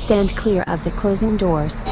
Stand clear of the closing doors.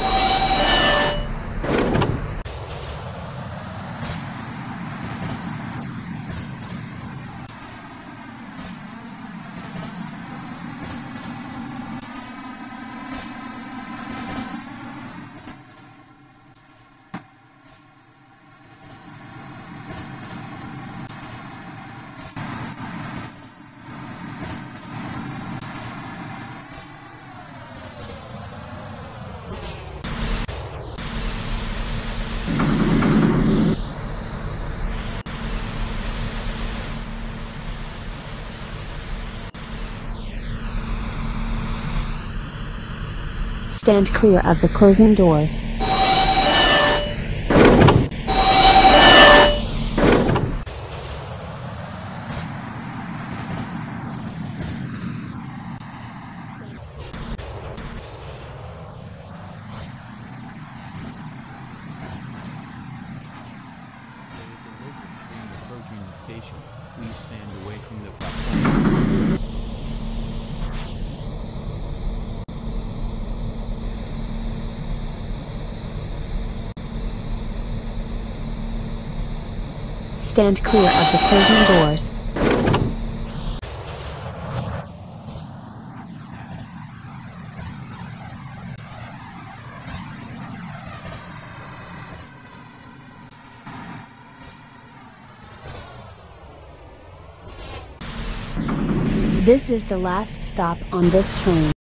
Stand clear of the closing doors. Approaching the station, please stand away from the platform. Stand clear of the closing doors. This is the last stop on this train.